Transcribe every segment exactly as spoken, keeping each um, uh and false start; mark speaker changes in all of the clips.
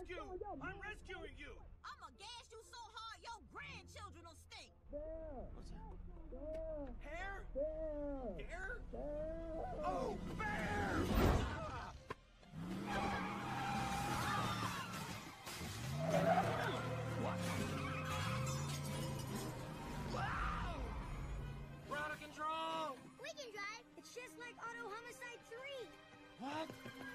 Speaker 1: rescue! I'm rescuing you!
Speaker 2: I'ma gas you so hard your grandchildren will stink!
Speaker 1: What's that? Hair? Hair? Oh, bear! What? Wow! We're out of control!
Speaker 3: We can drive. It's just like Auto Homicide three.
Speaker 1: What?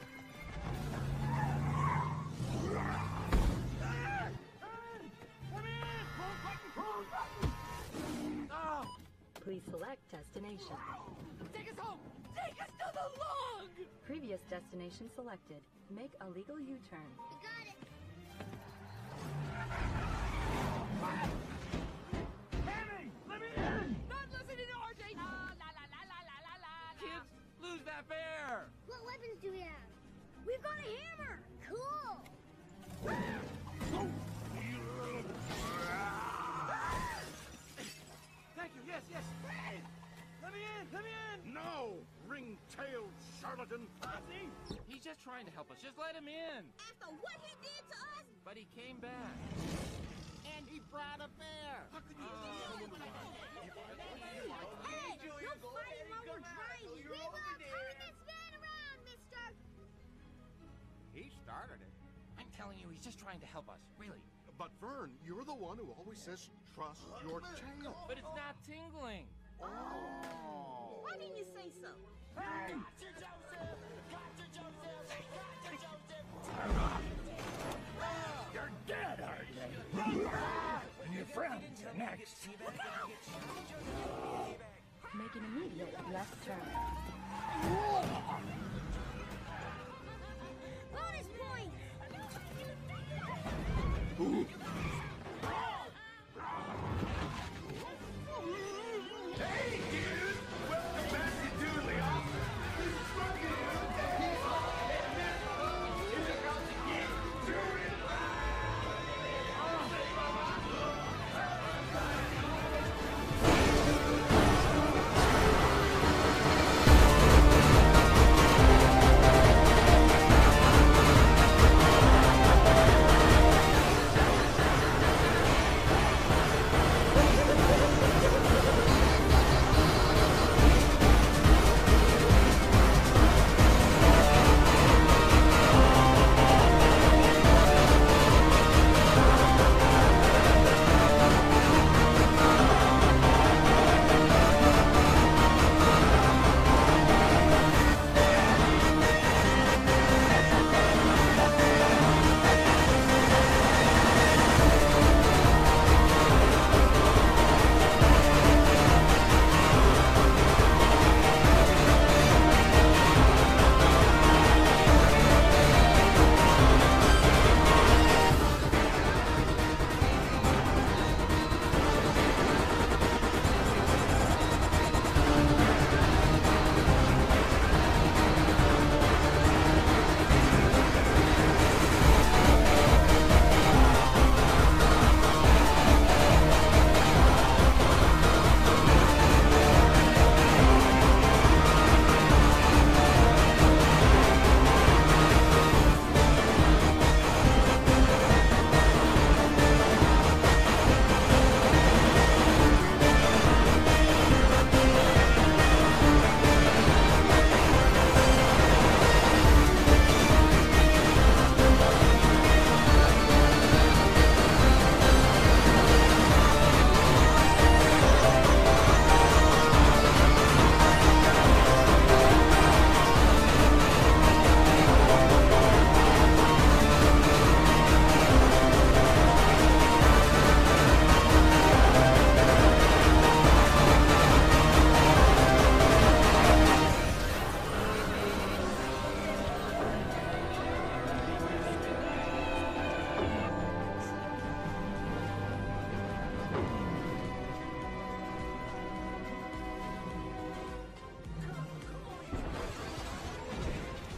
Speaker 1: Oh!
Speaker 4: Please select destination.
Speaker 1: Take us home! Take us to the log!
Speaker 4: Previous destination selected. Make a legal U-turn.
Speaker 3: We got it.
Speaker 1: Tammy! Let me in!
Speaker 2: Not listening to R J! La la la la la la la la.
Speaker 1: Kids, lose that bear!
Speaker 3: What weapons do we have? We've got a hammer. Cool.
Speaker 1: Thank you, yes, yes! Hey! Let me in! Let me in!
Speaker 5: No! Ring-tailed charlatan!
Speaker 1: Ozzy! He's just trying to help us. Just let him in.
Speaker 2: After what he did to us,
Speaker 1: But he came back.
Speaker 5: And he brought a bear!
Speaker 1: How could you?
Speaker 3: Hey, no fighting while we're driving. We will turn this van around, mister.
Speaker 5: He started it.
Speaker 1: I'm telling you, he's just trying to help us. Really.
Speaker 5: But Vern, you're the one who always says, trust your tail.
Speaker 1: But it's not tingling.
Speaker 5: Oh!
Speaker 2: why didn't you say so?
Speaker 1: Hey!
Speaker 6: You're dead, aren't you? And your friends are next.
Speaker 4: Make an immediate left turn.
Speaker 3: Bonus point.
Speaker 6: Hey, dude! Welcome back to Dooley Office. This is fucking he's all in this hole. It's about to get dirty.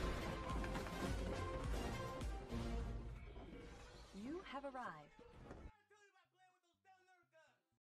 Speaker 4: You have arrived.